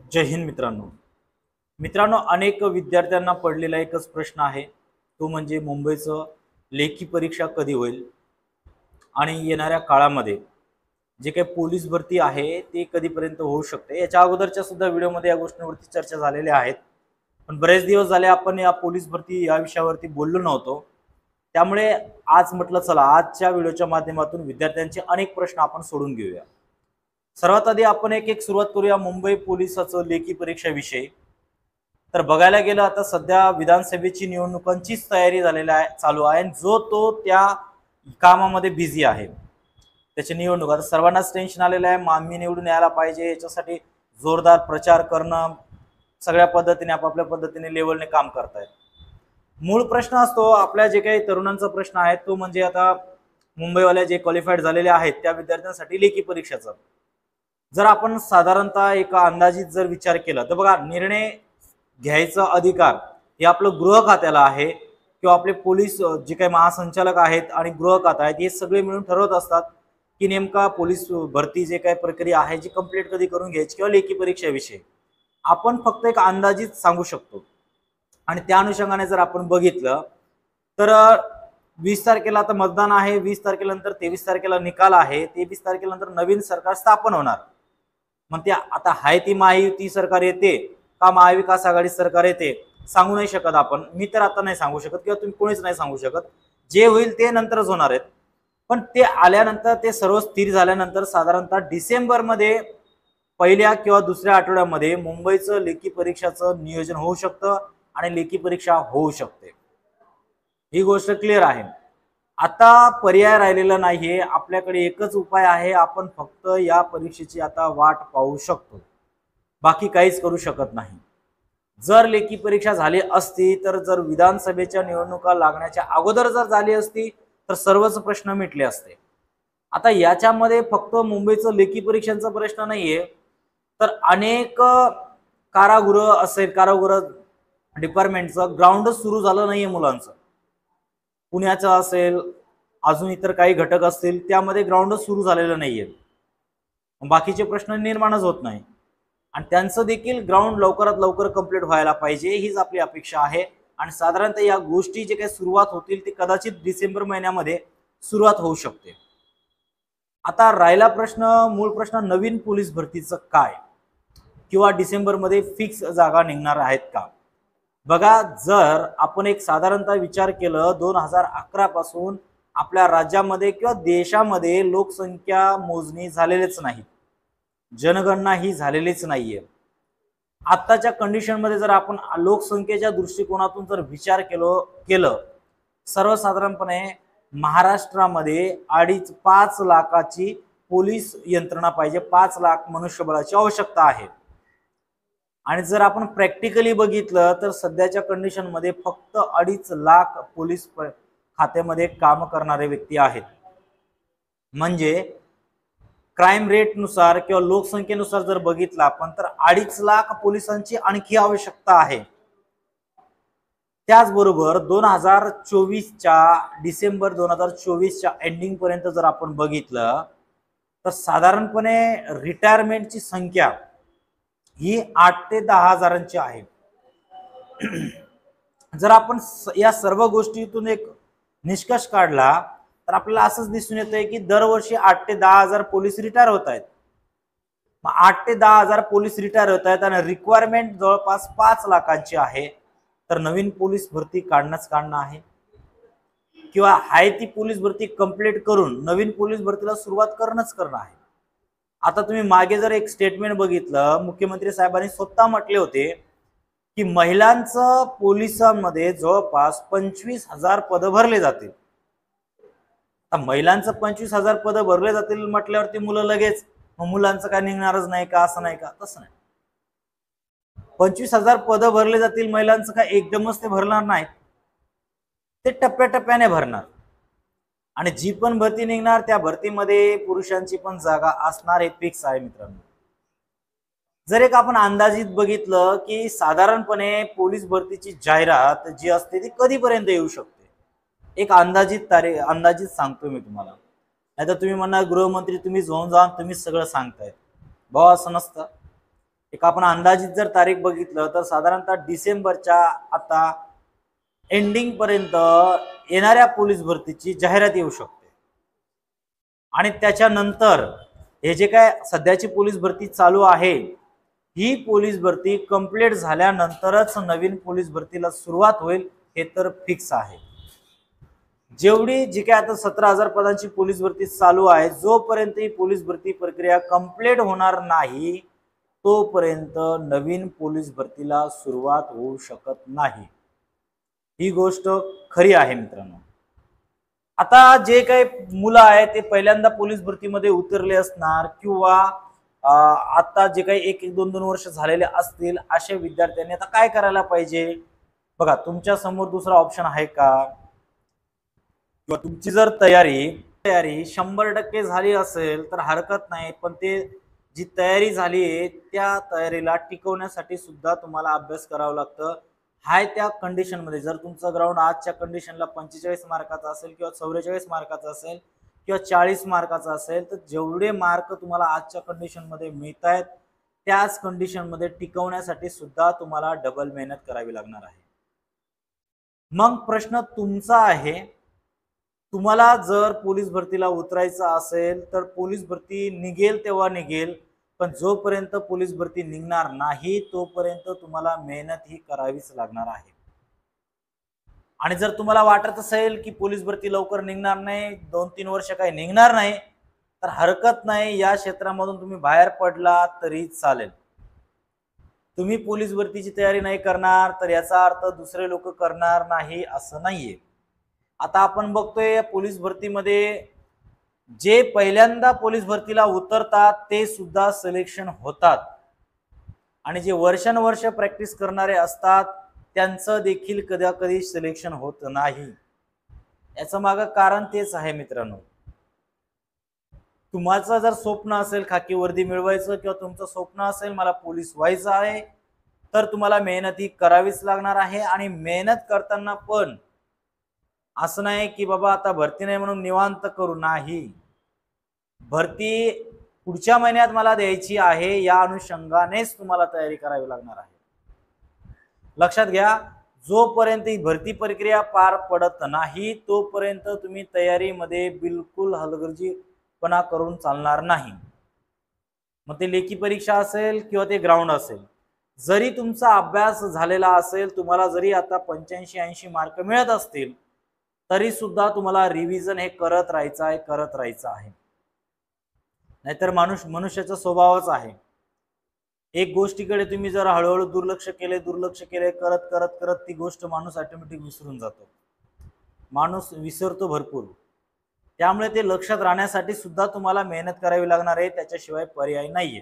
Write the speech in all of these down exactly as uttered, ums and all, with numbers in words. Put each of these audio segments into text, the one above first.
जय हिंद मित्रांनो मित्रांनो अनेक विद्यार्थ्यांना पडलेला एकच प्रश्न आहे, तो म्हणजे मुंबईचं लेखी परीक्षा कधी होईल आणि येणाऱ्या काळामध्ये जे काही पोलीस भरती आहे ते कधीपर्यंत होऊ शकते। याच्या अगोदरच्या सुद्धा व्हिडिओमध्ये या गोष्टींवरती चर्चा झालेल्या आहेत, पण बरेच दिवस झाले आपण या पोलीस भरती या विषयावरती बोललो नव्हतो। त्यामुळे आज म्हटलं चला आजच्या व्हिडिओच्या माध्यमातून विद्यार्थ्यांचे अनेक प्रश्न आपण सोडून घेऊया। सर्वात आधी आपण एक एक सुरुवात करूया मुंबई पोलिसाचं लेखी परीक्षेविषयी। तर बघायला गेलं आता सध्या विधानसभेची निवडणुकांचीच तयारी झालेली आहे चालू आहे, जो तो त्या कामामध्ये बिझी आहे। त्याची निवडणूक आता सर्वांनाच टेन्शन आलेलं आहे, मामी निवडून यायला पाहिजे, याच्यासाठी जोरदार प्रचार करणं, सगळ्या पद्धतीने आपापल्या पद्धतीने लेवलने काम करतायत। मूळ प्रश्न असतो आपल्या जे काही तरुणांचा प्रश्न आहे तो म्हणजे आता मुंबईवाले जे क्वालिफाईड झालेले आहेत त्या विद्यार्थ्यांसाठी लेखी परीक्षेचा जर आपण साधारणतः एका अंदाजित जर विचार केला तर बघा, निर्णय घ्यायचा अधिकार हे आपलं गृह खात्याला आहे किंवा आपले पोलीस जे काही महासंचालक आहेत आणि गृह खातं आहेत हे सगळे मिळून ठरवत असतात की नेमका पोलीस भरती जे काही प्रक्रिया आहे जी कंप्लीट कधी करून घ्यायची किंवा लेखी परीक्षेविषयी आपण फक्त एक अंदाजित सांगू शकतो। आणि त्या अनुषंगाने जर आपण बघितलं तर वीस तारखेला आता मतदान आहे, वीस तारखेनंतर तेवीस तारखेला निकाल आहे, तेवीस तारखेनंतर नवीन सरकार स्थापन होणार। मग ते आता हाय ती महायुती सरकार येते का महाविकास आघाडी सरकार येते सांगू नाही शकत आपण, मी तर आता नाही सांगू शकत किंवा तुम्ही कोणीच नाही सांगू शकत, जे होईल ते नंतरच होणार आहेत। पण ते आल्यानंतर ते सर्व स्थिर झाल्यानंतर साधारणतः डिसेंबर मध्ये पहिल्या किंवा दुसऱ्या आठवड्यामध्ये मुंबईचं लेखी परीक्षाचं नियोजन होऊ शकतं आणि लेखी परीक्षा होऊ शकते, ही गोष्ट क्लिअर आहे। आता पर्याय राहिलेला नाहीये, आपल्याकडे एकच उपाय आहे, आपण फक्त या परीक्षेची आता वाट पाहू शकतो, बाकी काहीच करू शकत नाही। जर लेखी परीक्षा झाली असती तर जर विधानसभेच्या निवडणुका लागण्याच्या अगोदर जर झाली असती तर सर्वच प्रश्न मिटले असते। आता याच्यामध्ये फक्त मुंबईचं लेखी परीक्षांचा प्रश्न नाहीये, तर अनेक कारागृह असेल, कारागृह डिपार्टमेंटचं ग्राउंडच सुरू झालं नाहीये मुलांचं, पुण्याचं असेल अजून इतर काही घटक असतील त्यामध्ये ग्राउंडच सुरू झालेलं नाहीये, बाकीचे प्रश्न निर्माणच होत नाही आणि त्यांचं देखील ग्राउंड लवकरात लवकर कंप्लीट व्हायला पाहिजे हीच आपली अपेक्षा आहे। आणि साधारणतः या गोष्टी जे काही सुरुवात होतील ते कदाचित डिसेंबर महिन्यामध्ये सुरुवात होऊ शकते। आता राहिला प्रश्न, मूळ प्रश्न नवीन पोलीस भरतीचं काय किंवा डिसेंबर मध्ये फिक्स जागा निघणार आहेत का। बघा, जर आपण एक साधारणतः विचार केलं दोन हजार अकरा पासून आपल्या राज्यामध्ये किंवा देशामध्ये लोकसंख्या मोजणी झालेलीच नाही, जनगणना ही झालेलीच नाहीये। आत्ताच्या कंडिशन मध्ये जर आपण लोकसंख्येच्या दृष्टिकोनातून जर विचार केलो केलं सर्वसाधारणपणे महाराष्ट्रामध्ये अडीच पाच लाखाची पोलीस यंत्रणा पाहिजे, पाच लाख मनुष्यबळाची आवश्यकता आहे। आणि जर आपण प्रॅक्टिकली बघितलं तर सध्याच्या कंडिशन मध्ये फक्त अडीच लाख पोलीस खात्यामध्ये काम करणारे व्यक्ती आहेत, म्हणजे क्राइम रेट नुसार किंवा लोकसंख्येनुसार जर बघितलं आपण तर अडीच लाख पोलिसांची आणखी आवश्यकता आहे। त्याचबरोबर दोन हजार चोवीसच्या डिसेंबर दोन हजार चोवीसच्या एंडिंग पर्यंत जर आपण बघितलं तर साधारणपणे रिटायरमेंटची संख्या ही आठ ते दहा हजारांची आहे। जर आपण या सर्व गोष्टीतून एक निष्कर्ष काढला तर आपल्याला असंच दिसून येतंय की दरवर्षी आठ ते दहा हजार पोलीस रिटायर होत आहेत। मग आठ ते दहा हजार पोलीस रिटायर होत आहेत आणि रिक्वायरमेंट जवळपास पाच लाखांची आहे, तर नवीन पोलीस भरती काढणंच काढणं आहे किंवा हाय ती पोलीस भरती कंप्लीट करून नवीन पोलीस भरतीला सुरुवात करणंच करणं आहे। आता तुम्ही मागे जर एक स्टेटमेंट बघितलं, मुख्यमंत्री साहेबांनी स्वतः म्हटले होते की महिलांचं पोलिसांमध्ये जवळपास पंचवीस हजार पद भरले जातील। आता महिलांचं पंचवीस हजार पद भरले जातील म्हटल्यावरती मुलं लगेच मग मुलांचं काय निघणारच नाही का, असं नाही का, तसं नाही। पंचवीस हजार पद भरले जातील, महिलांचं काय एकदमच ते भरणार नाही, ते टप्प्याटप्प्याने भरणार आणि जी पण भरती निघणार त्या भरतीमध्ये पुरुषांची पण जागा असणार हे फिक्स आहे मित्रांनो। जर एक आपण अंदाजित बघितलं की साधारणपणे पोलीस भरतीची जाहिरात जी असते ती कधीपर्यंत येऊ शकते, एक अंदाजित तारीख अंदाजित सांगतो मी तुम्हाला, नाहीतर तुम्ही म्हणणार गृहमंत्री तुम्ही जाऊन जाऊन तुम्ही सगळं सांगतायत, भाऊ असं नसतं। एक एक आपण अंदाजित जर तारीख बघितलं तर साधारणतः डिसेंबरच्या आता एंडिंग पर्यंत येणाऱ्या पोलीस भरतीची जाहिरात येऊ शकते आणि त्याच्यानंतर हे जे काय सध्याची पोलीस भरती चालू आहे ही पोलीस भरती कंप्लीट झाल्यानंतरच नवीन पोलीस भरतीला सुरुवात होईल हे तर फिक्स आहे। जेवढी जी काय आता सतरा हजार पदांची पोलीस भरती चालू आहे जोपर्यंत ही पोलीस भरती प्रक्रिया कंप्लीट होणार नाही तोपर्यंत नवीन पोलीस भरतीला सुरुवात होऊ शकत नाही, ही गोष्ट खरी आहे मित्रांनो। आता जे काही मुलं आहेत ते पहिल्यांदा पोलीस भरतीमध्ये उतरले असणार किंवा आता जे काही एक एक दोन दोन वर्ष झालेले असतील अशा विद्यार्थ्यांनी आता काय करायला पाहिजे बघा, तुमच्या समोर दुसरा ऑप्शन आहे का? किंवा तुमची जर तयारी तयारी शंभर टक्के झाली असेल तर हरकत नाही, पण ते जी तयारी झाली आहे त्या तयारीला टिकवण्यासाठी सुद्धा तुम्हाला अभ्यास करावा लागतं। हाय त्या कंडिशन मध्ये जर तुमचं ग्राउंड आजच्या कंडिशनला पंचेचाळीस मार्काचा असेल किंवा चौवेचाळीस मार्काचा असेल किंवा चाळीस मार्काचा असेल तर जेवढे मार्क तुम्हाला आजच्या कंडिशन मध्ये मिळत आहेत त्याच कंडिशन मध्ये टिकवण्यासाठी सुद्धा तुम्हाला डबल मेहनत करावी लागणार आहे। मग प्रश्न तुमचा आहे, तुम्हाला जर पोलीस भरतीला उतरायचं असेल तर पोलीस भरती निघेल तेव्हा निघेल, पण जोपर्यंत पोलीस भरती निघणार नाही तोपर्यंत तुम्हाला मेहनत ही करावीच लागणार आहे। आणि जर तुम्हाला वाटत असेल की पोलीस भरती लवकर निघणार नाही, दोन तीन वर्ष काही निघणार नाही, तर हरकत नाही, या क्षेत्रामधून तुम्ही बाहेर पडला तरी चालेल। तुम्ही पोलीस भरतीची तयारी नाही करणार तर याचा अर्थ दुसरे लोक करणार नाही असं नाहीये। आता आपण बघतोय पोलीस भरतीमध्ये जे पहिल्यांदा पोलीस भरतीला उतरतात ते सुद्धा सिलेक्शन होतात आणि जे वर्षानुवर्ष प्रॅक्टिस करणारे असतात त्यांचं देखील कदा कधी सिलेक्शन होत नाही। याचं मागं कारण तेच आहे मित्रांनो, तुम्हाचं जर स्वप्न असेल खाकी वर्दी मिळवायचं किंवा तुमचं स्वप्न असेल मला पोलीस व्हायचं आहे तर तुम्हाला मेहनत ही करावीच लागणार आहे। आणि मेहनत करताना पण असं नाही की बाबा आता भरती नाही म्हणून निवांत करू, नाही, भरती पुढच्या महिन्यात मला द्यायची आहे या अनुषंगानेच तुम्हाला तयारी करावी लागणार आहे। लक्षात घ्या, जोपर्यंत ही भरती प्रक्रिया पार पडत नाही तोपर्यंत तुम्ही तयारीमध्ये बिलकुल हलगर्जीपणा करून चालणार नाही। मग ते लेखी परीक्षा असेल किंवा ते ग्राउंड असेल, जरी तुमचा अभ्यास झालेला असेल, तुम्हाला जरी आता पंच्याऐंशी ऐंशी मार्क मिळत असतील तरी सुद्धा तुम्हाला रिव्हिजन हे करत राहायचं आहे करत राहायचं आहे। नाहीतर माणूस मनुष्याचा स्वभावच आहे, एक गोष्टीकडे तुम्ही जर हळूहळू दुर्लक्ष केले दुर्लक्ष केले करत करत करत ती गोष्ट माणूस ऑटोमॅटिक विसरून जातो, माणूस विसरतो भरपूर। त्यामुळे ते लक्षात राहण्यासाठी सुद्धा तुम्हाला मेहनत करावी लागणार आहे, त्याच्याशिवाय पर्याय नाहीये।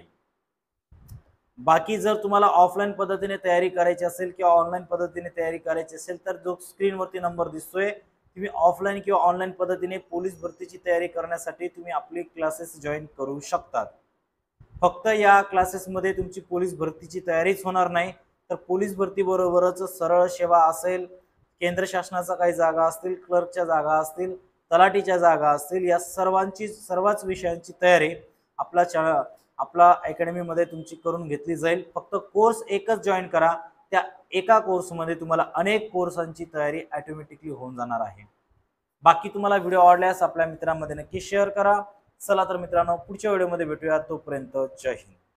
बाकी जर तुम्हाला ऑफलाईन पद्धतीने तयारी करायची असेल किंवा ऑनलाईन पद्धतीने तयारी करायची असेल तर जो स्क्रीनवरती नंबर दिसतोय तुम्ही ऑफलाईन किंवा ऑनलाईन पद्धतीने पोलीस भरतीची तयारी करण्यासाठी तुम्ही आपले क्लासेस जॉईन करू शकतात। फक्त या क्लासेसमध्ये तुमची पोलीस भरतीची तयारीच होणार नाही तर पोलीस भरती बरोबरच सरळ सेवा असेल, केंद्र शासनाच्या काही जागा असतील, क्लर्कच्या जागा असतील, तलाठीच्या जागा असतील, या सर्वांची सर्वच विषयांची तयारी आपला आपला अकॅडमीमध्ये तुमची करून घेतली जाईल। फक्त कोर्स एकच जॉईन करा, त्या एका कोर्समध्ये तुम्हाला अनेक कोर्सांची तयारी ऑटोमॅटिकली होऊन जाणार आहे। बाकी तुम्हाला व्हिडिओ आवडल्यास आपल्या मित्रांमध्ये नक्की शेअर करा। चला तर मित्रांनो, पुढच्या व्हिडिओमध्ये भेटूया, तोपर्यंत जय हिंद।